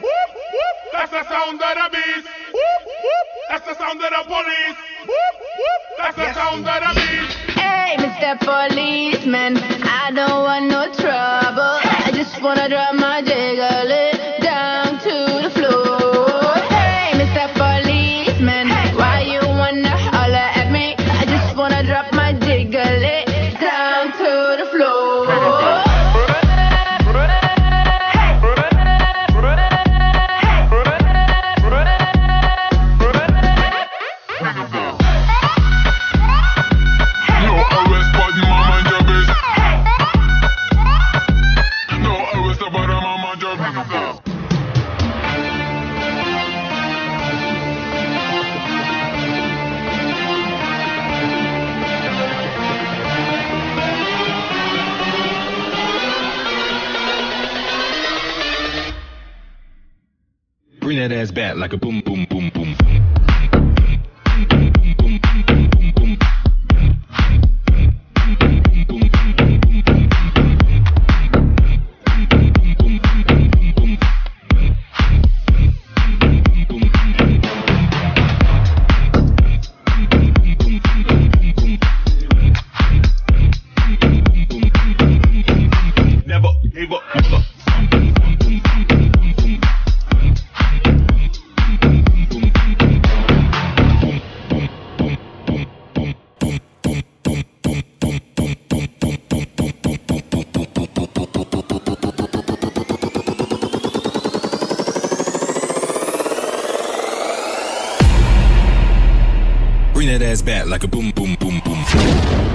That's the sound of the beast. That's the sound of the police. That's the sound of the beast. Hey, Mr. Policeman, I don't want no trouble. I just wanna drop my jiggle it down to the floor. Hey, Mr. Policeman, why you wanna holler at me? I just wanna drop my jiggle it down to the floor. Bring that ass back like a boom, boom, boom, boom. Never gave up. Bring that ass back like a boom, boom, boom, boom.